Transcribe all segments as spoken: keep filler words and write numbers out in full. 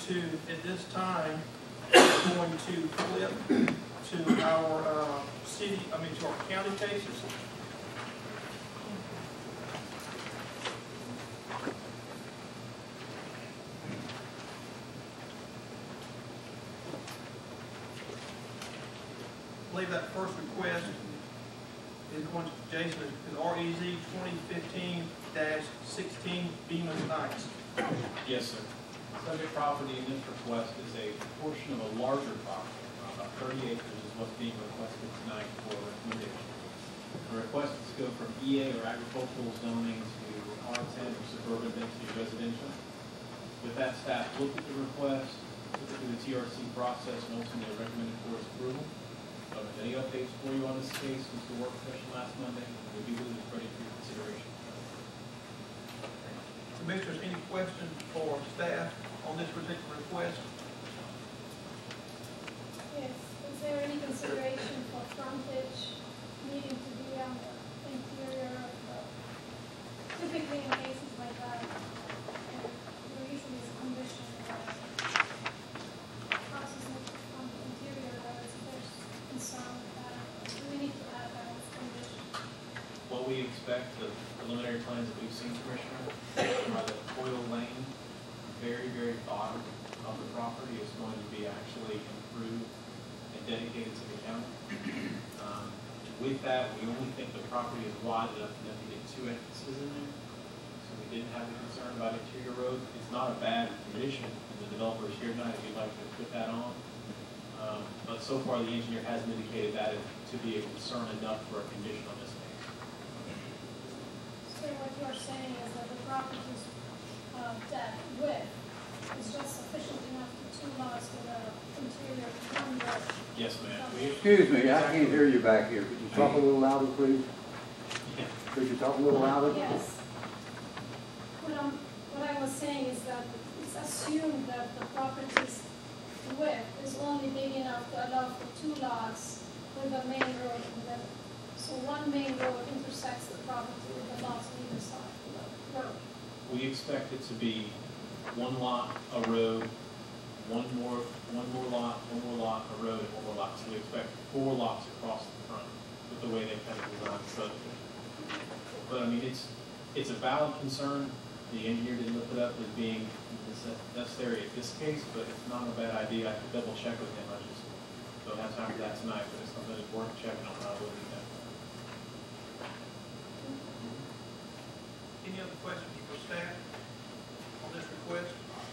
to, at this time, we're going to flip to our uh, city, I mean to our county cases. I believe that first request is going to Jason is R E Z twenty fifteen dash sixteen Bemis Nights. Yes, sir. Subject property in this request is a portion of a larger property, about thirty acres is what's being requested tonight for recommendation. The request is to go from E A or agricultural zoning to R ten or suburban density residential. With that, staff looked at the request, looked through the T R C process, and ultimately recommended for its approval. So if there's any updates for you on this case, since the work session last Monday, we'll be with it ready for your consideration. Commissioners, any questions for staff on this particular request? Yes. Is there any consideration for frontage needing to be on the interior of the, typically in cases like that, and there usually is a condition that houses on the interior, that is, there's concern with that. Do we need to add that as a condition? What we expect, the preliminary plans that we've seen, Commissioner, are the Coyle Lane, very, very bottom of the property is going to be actually improved and dedicated to the county. Um, with that, we only think the property is wide enough for them to get two entrances in there. So we didn't have a concern about interior roads. It's not a bad condition, and the developer is here tonight if you'd like to put that on. Um, but so far, the engineer hasn't indicated that to be a concern enough for a condition on this case. So what you're saying is that the property's uh, depth width is just sufficient enough for two lots with an interior one road? Yes, ma'am. Excuse me, I can't hear you back here. Could you talk a little louder, please? Yeah. Could you talk a little louder? Yes. What, I'm, what I was saying is that it's assumed that the property's width is only big enough to allow for two lots with a main road in the middle. So one main road intersects the property with the lots on either side of the road. We expect it to be one lot, a road, one more, one more lot, one more lot, a road, and one more lot. So we expect four lots across the front with the way they kind of designed the subdivision. But I mean, it's it's a valid concern. The engineer didn't look it up as being necessary at this case, but it's not a bad idea. I could double check with him. I just don't have time for that tonight, but it's something that's worth checking on. I will do that. Any other questions for staff on this request?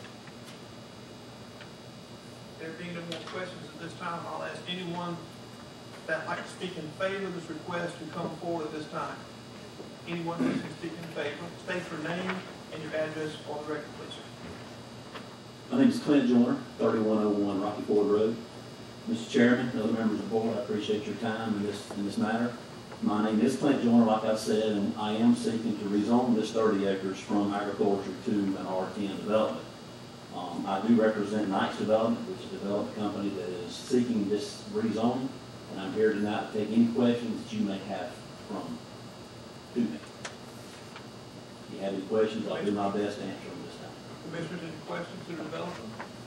There being no more questions at this time, I'll ask anyone that would like to speak in favor of this request to come forward at this time. Anyone who wishes to speak in favor, state your name and your address on the record, please. My name is Clint Joyner, thirty-one oh one Rocky Ford Road. Mister Chairman, other members of the board, I appreciate your time in this in this matter. My name is Clint Joyner, like I said, and I am seeking to rezone this thirty acres from agriculture to an R ten development. Um, I do represent Knights Development, which is a development company that is seeking this rezoning, and I'm here tonight to take any questions that you may have from to me. If you have any questions, I'll do my best to answer them this time. Commissioners, any questions to the developer?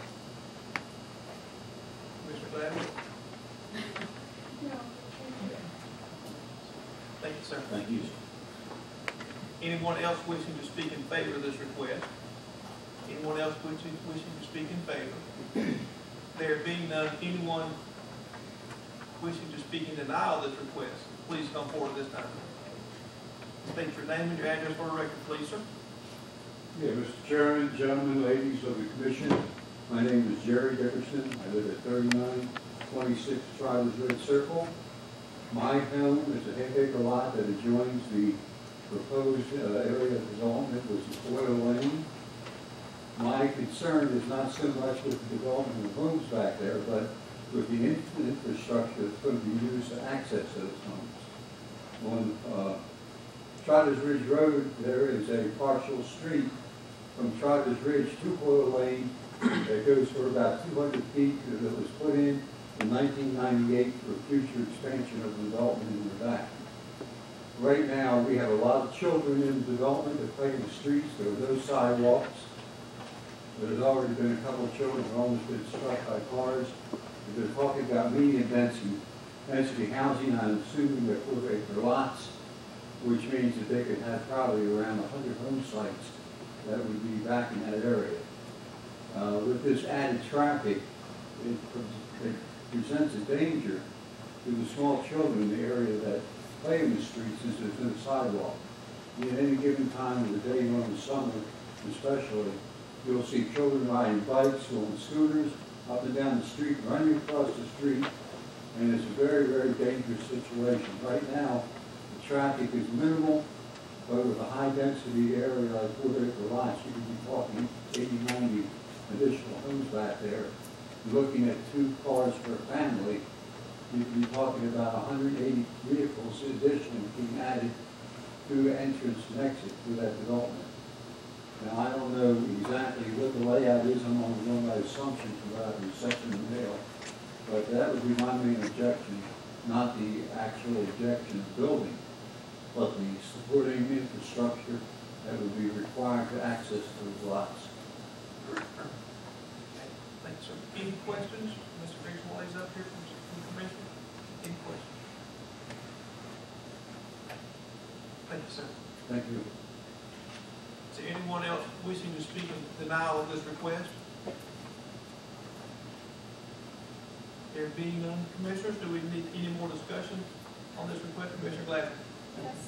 Commissioner Gladwin? No. Thank you, sir. Thank you. Anyone else wishing to speak in favor of this request? Anyone else wishing, wishing to speak in favor? There being none, anyone wishing to speak in denial of this request, please come forward this time. State your name and your address for the record, please, sir. Yeah, Mister Chairman, gentlemen, ladies of the commission, my name is Jerry Dickerson. I live at thirty-nine twenty-six Striders Ridge Circle. My home is a half acre lot that adjoins the proposed uh, area of development, which is Coyle Lane. My concern is not so much with the development of homes back there, but with the infrastructure that's going to be used to access those homes. On uh, Trotters Ridge Road, there is a partial street from Trotters Ridge to Coyle Lane that goes for about two hundred feet that was put in in nineteen ninety-eight for future expansion of development in the back. Right now, we have a lot of children in development that play in the streets. There are no sidewalks. There's already been a couple of children who almost been struck by cars. If they're talking about medium density, density housing, I'm assuming they're four acre lots, which means that they could have probably around a hundred home sites that would be back in that area. Uh, with this added traffic, it, pre- it presents a danger to the small children in the area that play in the streets since there's no sidewalk. At any given time of the day, during the summer especially, you'll see children riding bikes or on scooters up and down the street, running across the street, and it's a very, very dangerous situation. Right now, the traffic is minimal, but with a high-density area like four acre lots, you could be talking eighty, ninety additional homes back there. Looking at two cars per family, you could be talking about one hundred eighty vehicles additionally being added to the entrance and exit to that development. Now, I don't know exactly what the layout is, I'm only going by assumption about the section of mail, but that would be my main objection, not the actual objection of building, but the supporting infrastructure that would be required to access those lots. Thanks, sir. Any questions? Mister Griggs, while he's up here from the commission? Any questions? Thank you, sir. Thank you. Is there anyone else wishing to speak in denial of this request? There being none, commissioners, do we need any more discussion on this request? Commissioner Gladden? Yes.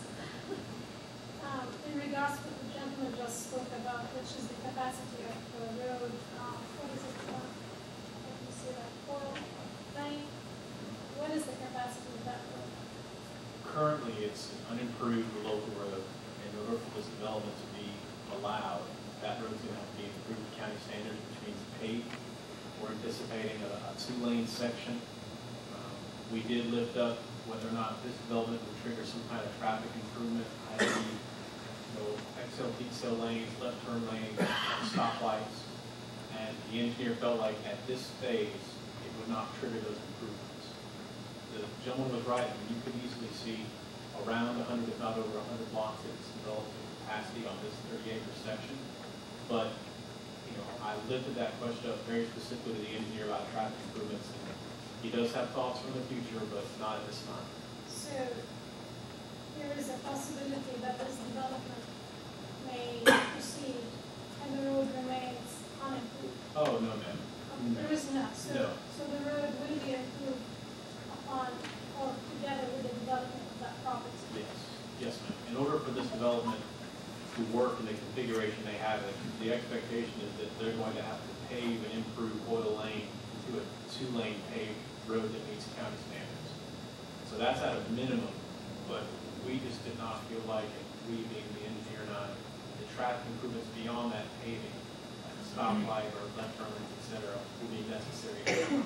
Um, in regards to what the gentleman just spoke about, which is the capacity of the road, um, what is it, uh, let me see that, Coral Lane? What is the capacity of that road? Currently, it's an unimproved local road. In order for this development to be allowed, that road's gonna have to be improved to county standards, which means paved. We're anticipating a, a two-lane section. Um, We did lift up whether or not this development would trigger some kind of traffic improvement, that is, you know, X L, P X L lanes, left turn lanes, stoplights. And the engineer felt like at this phase, it would not trigger those improvements. The gentleman was right, I mean, you could easily see around a hundred, if not over a hundred blocks that's developed capacity on this thirty acre section. But, you know, I lifted that question up very specifically to the engineer about traffic improvements. And he does have thoughts for the future, but not at this time. So there is a possibility that this development may proceed and the road remains unimproved. Oh, no, ma'am. Um, There is not, so, No. so the road will be improved upon or together with the development of that property. Yes, yes, ma'am. In order for this development to work in the configuration they have it, the expectation is that they're going to have to pave and improve Oil Lane to a two-lane paved road that meets county standards. So that's at a minimum, but we just did not feel like, we being the engineer and I, the traffic improvements beyond that paving, like a stoplight or left turn lanes, et cetera, will be necessary.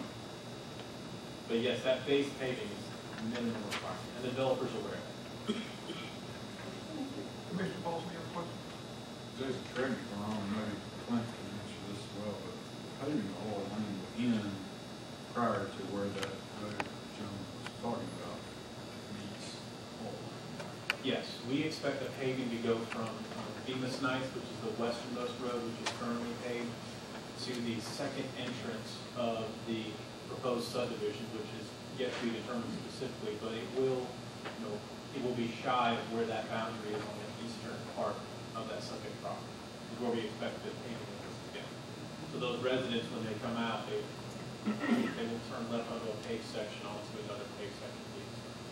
But yes, that phase paving is minimum requirement, and the developers are aware of it. Commissioner Paulson, you have a question? Jason, correct me if I'm wrong, maybe Clint can answer this as well, but paving the Oil Lane will end prior to where that road John was talking about meets Oil Lane. Yes, we expect the paving to go from um, Bemis Nights, which is the westernmost road, which is currently paved, to the second entrance of the proposed subdivision, which is yet to be determined specifically, but it will, you know, it will be shy of where that boundary is on the eastern part of that subject property, is where we expect the paving areas to get. So those residents, when they come out, they, they will turn left onto a paved section onto another paved section, please.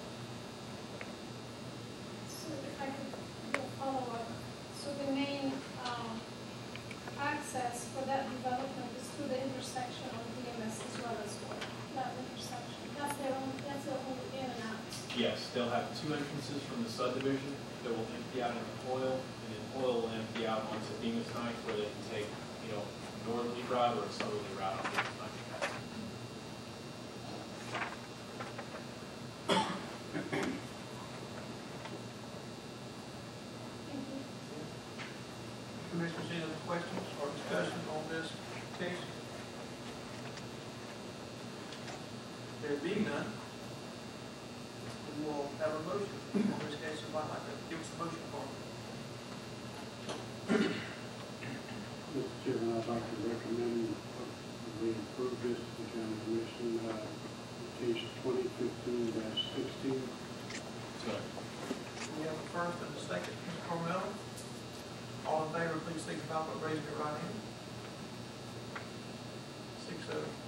So if I could do a follow-up, so the main, um, access for that development is through the intersection of D M S as well as well, that intersection, that's their own, that's their only in and out. Yes, they'll have two entrances from the subdivision that will empty out into Oil, and then Oil will empty out onto Bemis Nights where they can take, you know, northerly route or a southerly route on Bemis Nights. Thank you. Commissioners, any other questions or discussion on this case? There being none, we will have a motion on this case. If I'd like to give us a motion for it. Chairman, I'd like to recommend uh, we approve this to the county commission, uh, case twenty fifteen sixteen. Second. We have a first and a second, Mister Cornell. All in favor, please signify by raising your right hand. Six oh.